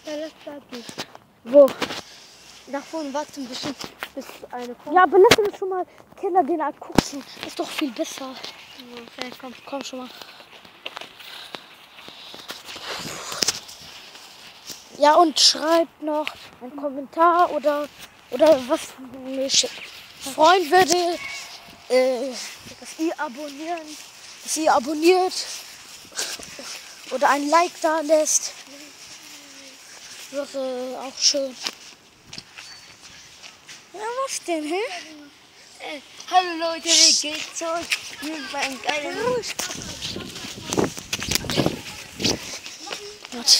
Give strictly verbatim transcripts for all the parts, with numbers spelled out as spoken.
Ja, das bleibt nicht. Wo? Nach vorne warten ein bisschen, bis eine kommt. Ja, aber lass uns schon mal Kinder den angucken. Ist doch viel besser. Okay, komm. Komm schon mal. Ja, und schreibt noch einen Kommentar oder, oder was mich freuen würde, äh, dass ihr abonnieren, dass ihr abonniert oder ein Like da lässt. Wäre auch schön. Ja, was denn, hä? Äh, hallo Leute, wie geht's euch? Wir waren ein geiler Warte.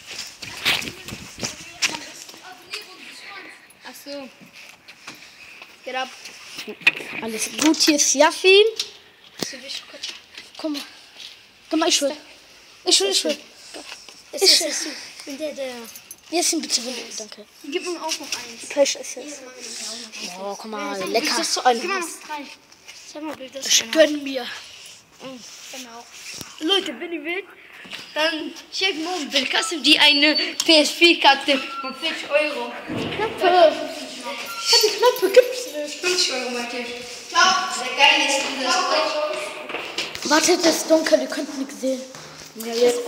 Achso. Geht ab. Alles gut, hier ist Yassin. Du bist kurz. Komm mal. Komm mal, ich will. Ich will, ich will. Es Ich- ist es. Ich bin der, der. Yassin, bitte, bitte. Danke. Gib mir auch noch eins. Pech ist es. Oh, guck mal, lecker. Das so ein. Gib mir noch drei. Sag mal, bitte. Ich gönn mir. Genau. Leute, wenn ihr wollt, dann checkt morgen bei Kassel die eine P S vier Karte von vierzig Euro. Knöpfe. Die Knöpfe gibt's nicht. fünfzig Euro, Matthias. Ciao. Der geile ist das. Warte, das ist dunkel, ihr könnt nichts sehen. Ja, jetzt.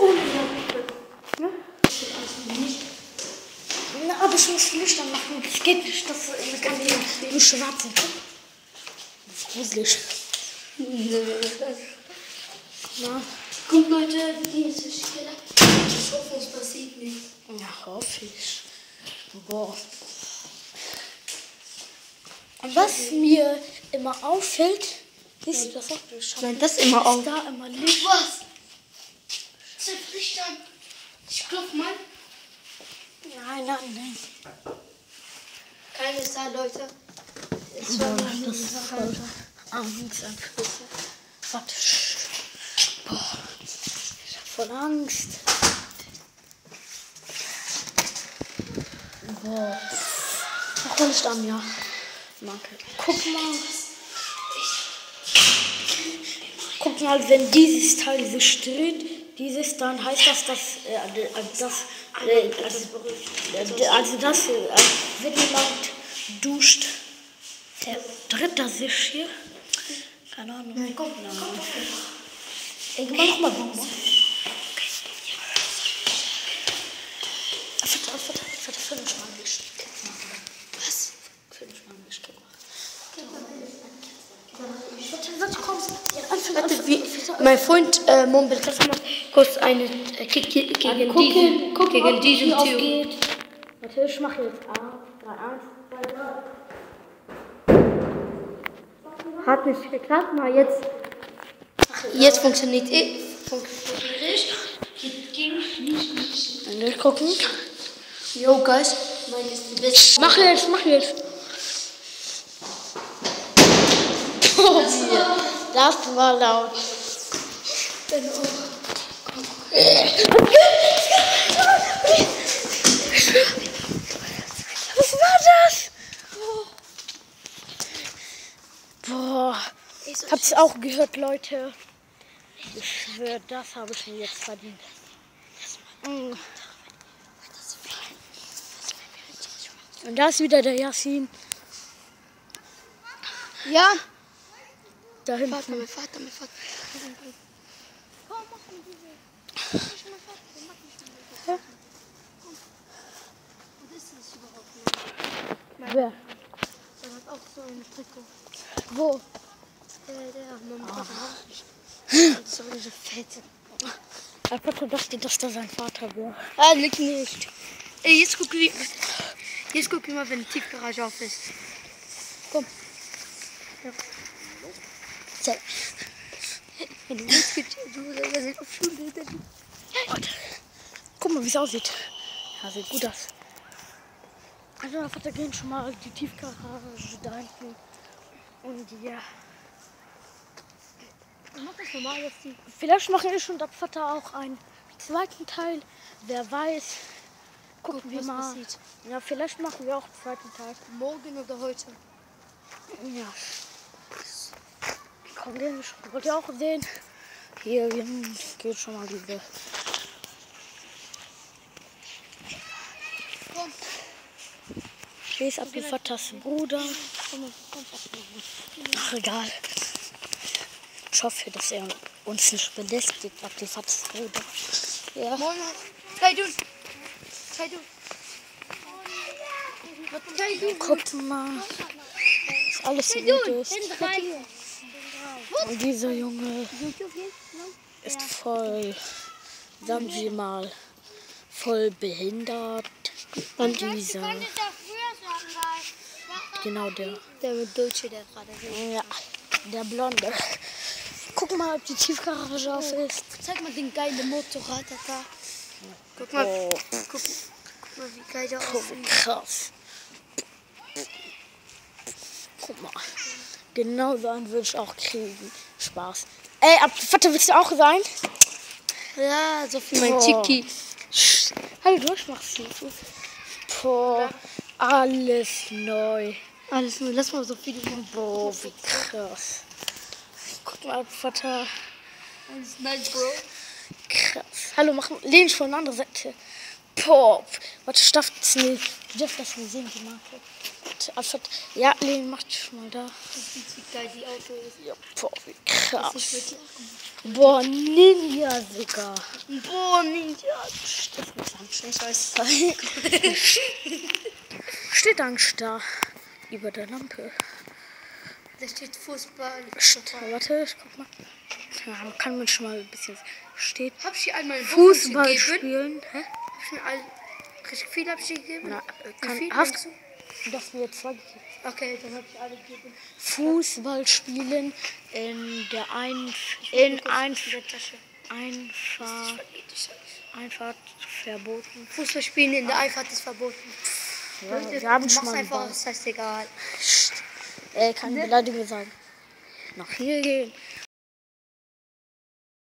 Na, aber ich muss Licht anmachen. Das geht nicht, das ich kann nicht. Nur schwarz. Das ist gruselig. Na, Guck Leute, die ist richtig gedacht. Ich hoffe, es passiert nichts. ja, hoffe ich. Boah. Und was mir immer auffällt, ist, das sagt mir schon. Nein, das immer Ist da immer Licht. Was? Zerbricht an. Ich klopf mal. Nein, nein, nein. Keine Zeit, Leute. Es Boah, war das ist voll. Ah, nichts an. Warte. Boah. Ich hab voll Angst. Boah. Mach mal Licht an, ja. Danke. Guck mal. Guck mal, wenn dieses Teil sich dreht, dieses, dann heißt das, dass äh, das, äh, also, äh, also das, äh, wenn jemand duscht, der dreht das sich hier. Keine Ahnung. Nein, komm, Nein. komm, komm. Ey, mach mal Bonbon. Warte, warte, warte, fünf Mal Licht. Was? Fünf Mal Licht. Warte, warte, komm. Ja, Anfang, Warte, Anfang. wie, mein Freund äh, Mombel Kassel kostet eine äh, gegen Gucken, diesen, gucken, gegen ob diesen die Tür. aufgeht. Warte, ich mache jetzt A. drei, eins, zwei, drei. Hat nicht geklappt, mal jetzt. Jetzt funktioniert eh. Funktioniert. Ging nicht, nicht. Dann will ich gucken. Yo, guys. Meine ist die beste. Mach jetzt, mach jetzt. Oh, das war laut. Was war das? Boah. Habt's auch gehört, Leute? Ich schwöre, das habe ich mir jetzt verdient. Mm. Und da ist wieder der Yassin. Ja. Da Vater, hinten. mein Vater, mein Vater. Komm, mach mal diese. Mach ich mein Vater, mach mich mal. Komm. Was ist das überhaupt? Mein Wer? Der hat auch so ein Trikot. Wo? Der, der, mein Vater hat so eine Fette. Ich dachte, dass das da sein Vater wäre. Ah, liegt nicht. Ey, jetzt guck wie. Jetzt guck mal, wenn die Tiefgarage auf ist. Komm. Ja. So. Wenn du willst, gibt's ja du, wir sind auf Schule. Warte. Guck mal, wie es aussieht. Ja, sieht gut aus. Also, mein Vater gehen schon mal die Tiefgarage da hinten. Und ja. Mach das normal jetzt die. Vielleicht machen ich und Vater auch einen zweiten Teil. Wer weiß. Gucken Guck, wir was mal. passiert. Ja, vielleicht machen wir auch einen zweiten Teil. Morgen oder heute? Ja. Komm, den wollt ihr auch sehen? Hier geht schon mal diese. komm. Hier ist Abdelfatahs Bruder. Ach, egal. Ich hoffe, dass er uns nicht belästigt, Abdelfatahs Bruder. Ja. Moin. Hey, du. Hey, du. Hey, du. Guck mal. Ist alles so gut ist. Und dieser Junge ist voll, sagen wir mal, voll behindert. Und dieser, genau der, Der mit Dolce, der gerade geht. ja, der Blonde. Guck mal, ob die Tiefgarage auf ist. Zeig mal den geilen Motorrad da. Guck mal. Oh, Guck, guck mal, wie geil der guck, aussieht. wie krass. Guck mal, genau so einen würde ich auch kriegen. Spaß. Ey, Vater, willst du auch sein? Ja, so für mein Oh. Chicky. Hallo, du machst du. Boah, alles neu. Alles nur, lass mal so viele machen. Boah, wie krass. Guck mal, Vater. Alles nice, Bro. Krass. Hallo, mach, lehn dich von der anderen Seite. Boah, warte, stafft's nicht. Du darfst das nicht sehen, die Marke. Warte, also, ja, lehn, mach dich mal da. Das sieht wie geil die Auto ist. Ja, boah, wie Das ist krass. wirklich Boah, Ninja sogar. Boah, Ninja. Das muss am Ich weiß. Steht Angst da. Über der Lampe. Da steht Fußball. Warte, ich guck mal. Ja, man kann man schon mal ein bisschen. Steht Hab ich dir einmal einen Fußball Bonbons gegeben? spielen. Hä? Hab ich mir all, richtig viel hab ich dir gegeben? Na, Wie kann, viel hast denkst du? du das mir jetzt zwei gegeben? Okay, dann hab ich alle gegeben. Fußball spielen in der ein in ein In der Tasche. Einfahrt, Einfahrt verboten. Fußball spielen in der Einfahrt ist verboten. Ja, Leute, wir haben du schon machst mal einfach, Ball. das heißt egal. Äh, keine Beleidigung sagen. Nach hier gehen.